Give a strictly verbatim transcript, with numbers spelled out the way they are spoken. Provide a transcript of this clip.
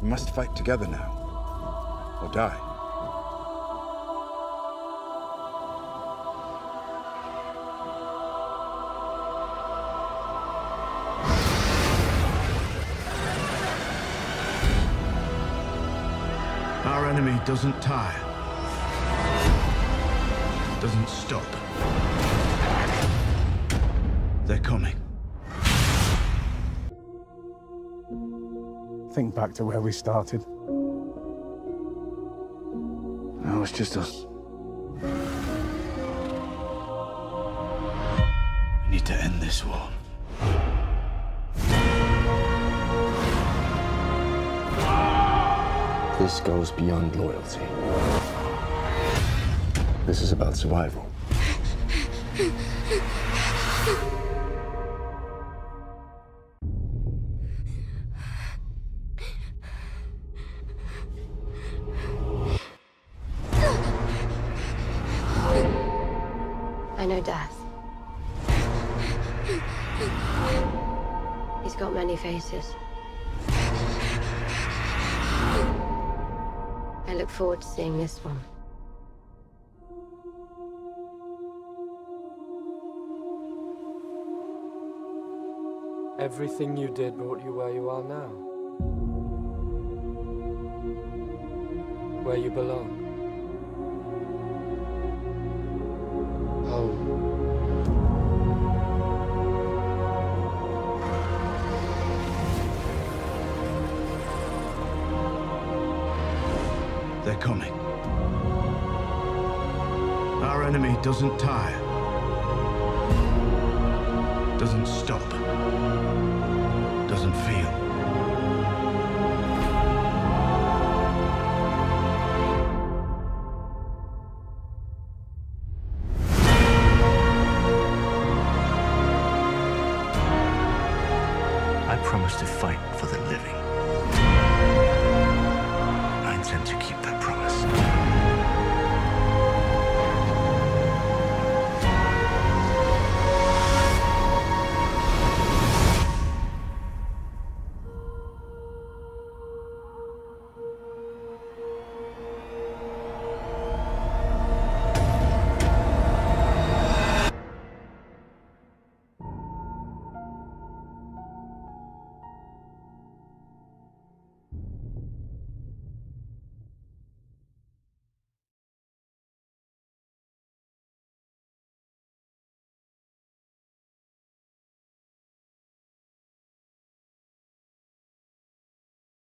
We must fight together now, or die. Our enemy doesn't tire, doesn't stop. They're coming. Think back to where we started. No, it's just us. We need to end this war. This goes beyond loyalty. This is about survival. I know death. He's got many faces. I look forward to seeing this one. Everything you did brought you where you are now. Where you belong. Home. They're coming. Our enemy doesn't tire, doesn't stop, doesn't feel.